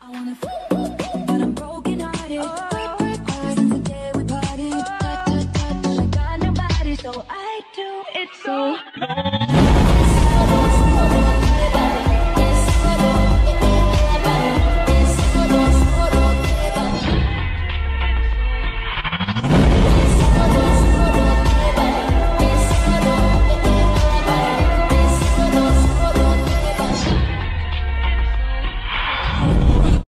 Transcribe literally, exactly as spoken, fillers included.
wanna f- but I'm broken hearted. Since the day we parted, touch, touch, touch, I got nobody, so I do it so.